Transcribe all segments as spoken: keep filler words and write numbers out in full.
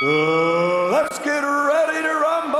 Uh, let's get ready to rumble!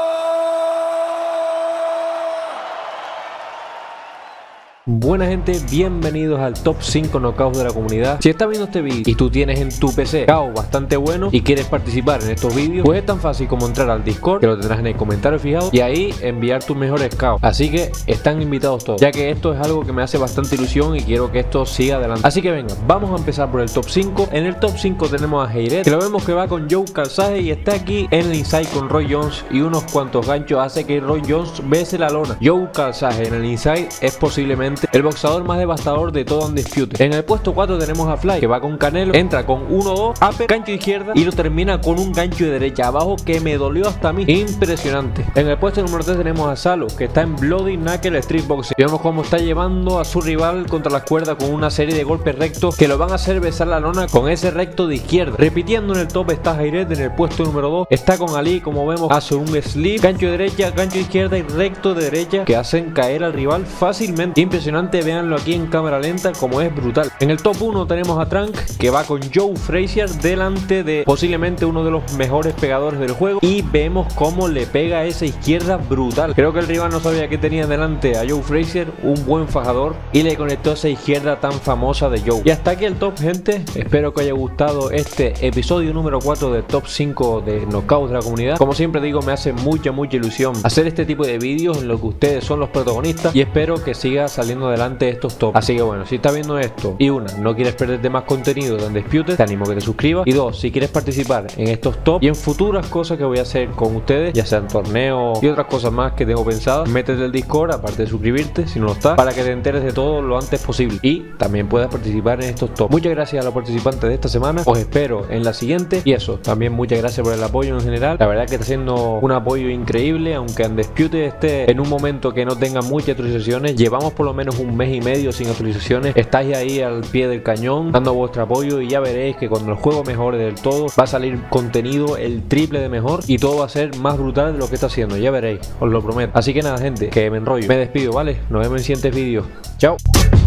Buena gente, bienvenidos al top cinco knockouts de la comunidad. Si estás viendo este vídeo y tú tienes en tu P C K O bastante bueno y quieres participar en estos vídeos, pues es tan fácil como entrar al Discord, que lo tendrás en el comentario fijado, y ahí enviar tus mejores K O. Así que están invitados todos, ya que esto es algo que me hace bastante ilusión y quiero que esto siga adelante. Así que venga, vamos a empezar por el top cinco. En el top cinco tenemos a Heiret, que lo vemos que va con Joe Calzaghe y está aquí en el inside con Roy Jones, y unos cuantos ganchos hace que Roy Jones bese la lona. Joe Calzaghe en el inside es posiblemente el boxeador más devastador de todo Undisputed. En el puesto cuatro tenemos a Fly, que va con Canelo, entra con uno dos, upper, gancho izquierda y lo termina con un gancho de derecha abajo que me dolió hasta a mí. Impresionante. En el puesto número tres tenemos a Salo, que está en Bloody Knuckle Street Boxing. Vemos cómo está llevando a su rival contra las cuerdas con una serie de golpes rectos que lo van a hacer besar la lona con ese recto de izquierda. Repitiendo en el top está Heiret. En el puesto número dos está con Ali, como vemos hace un slip, gancho de derecha, gancho de izquierda y recto de derecha que hacen caer al rival fácilmente. Impresionante, véanlo aquí en cámara lenta como es brutal. En el top uno tenemos a Trank, que va con Joe Frazier delante de posiblemente uno de los mejores pegadores del juego, y vemos cómo le pega esa izquierda brutal. Creo que el rival no sabía que tenía delante a Joe Frazier, un buen fajador, y le conectó esa izquierda tan famosa de Joe. Y hasta aquí el top, gente. Espero que haya gustado este episodio número cuatro del top cinco de knockouts de la comunidad. Como siempre digo, me hace mucha mucha ilusión hacer este tipo de vídeos en los que ustedes son los protagonistas, y espero que siga saliendo adelante estos top. Así que bueno, si estás viendo esto y una, no quieres perderte más contenido de Undisputed, te animo a que te suscribas, y dos, si quieres participar en estos top y en futuras cosas que voy a hacer con ustedes, ya sean torneos y otras cosas más que tengo pensadas, métete el Discord, aparte de suscribirte si no lo estás, para que te enteres de todo lo antes posible y también puedas participar en estos top. Muchas gracias a los participantes de esta semana, os espero en la siguiente, y eso, también muchas gracias por el apoyo en general. La verdad que está siendo un apoyo increíble, aunque Undisputed esté en un momento que no tenga muchas actualizaciones. Llevamos por lo menos un mes y medio sin actualizaciones, estáis ahí al pie del cañón dando vuestro apoyo, y ya veréis que cuando el juego mejore del todo va a salir contenido el triple de mejor y todo va a ser más brutal de lo que está haciendo, ya veréis, os lo prometo. Así que nada gente, que me enrollo, me despido, ¿vale? Nos vemos en siguientes vídeos, chao.